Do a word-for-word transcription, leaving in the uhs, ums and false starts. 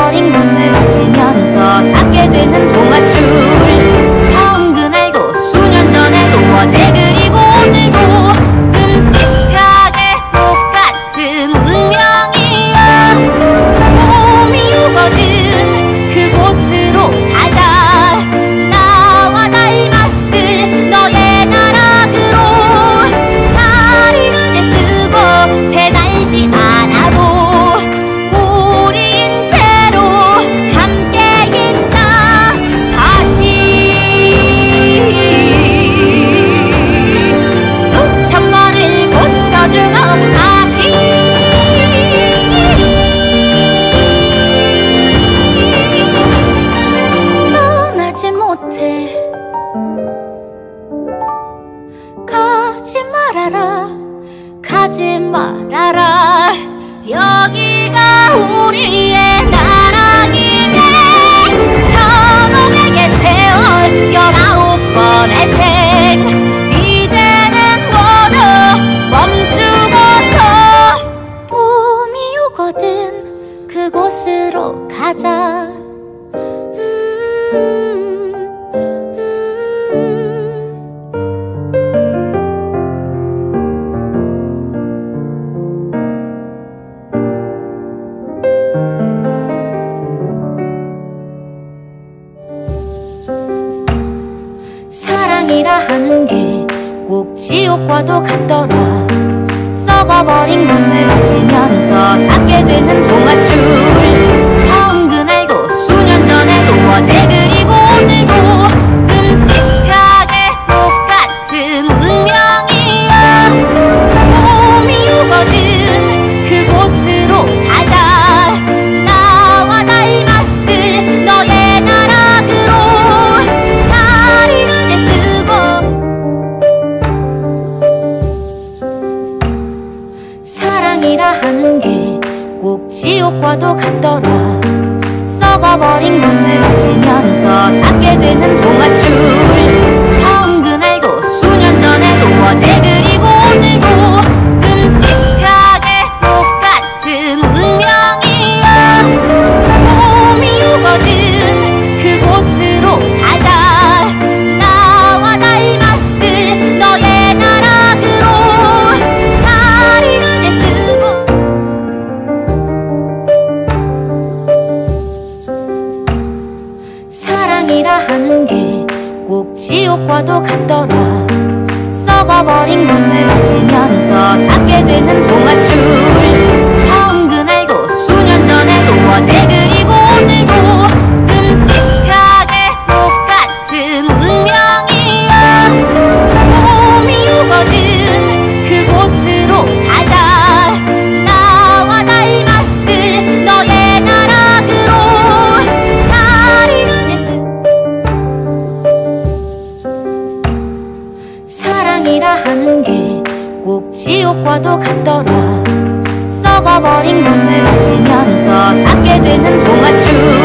썩어버린 것을 알면서 잡게 되는 동화줄. 처음 그날도 수년 전에도 어제 그리고 오늘도 끔찍하게 똑같은 운명이야. 봄이 오거든 그곳으로 가자. 나와 닮았을 너의 나락으로. 달이 이제 뜨고 새 날지 않아도 가지 말아라 가지 말아라. 여기가 우리의 나락이네. 천오백의 세월 열아홉 번의 생. 이제는 모두 멈추고서 봄이 오거든 그곳으로 가자. 음 사랑이라 하는 게 꼭 지옥과도 같더라. 썩어버린 것을 알면서 잡게 되는 동화줄. 처음 그날도 수년 전에도 어제 그리고 오늘도 끔찍하게 똑같은 운명이야. 봄이 오거든 그곳으로 가자. 나와 닮았을 너의 나락으로. 사랑이라 하는 게 꼭 지옥과도 같더라. 썩어버린 것을 알면서 잡게 되는 동화줄. 처음 그날도 수년 전에도 어제 그리고 오늘도 끔찍하게 똑같은 운명이야. 봄이 오거든 그곳으로 가자. 나와 닮았을 너의 나락으로. 사랑이라 하는 게 꼭 지옥과도 같더라. 썩어버린 것을 알면서 잡게 되는 동화줄. 처음 그날도 수년 전에도 어제 그리고 오늘도 끔찍하게 똑같은 운명이야. 봄이 오거든 그곳으로 가자. 나와 닮았을 너의 나락으로. 사랑이라 하는 게 꼭 지옥과도 같더라. 썩어버린 것을 알면서 잡게 되는 동화줄.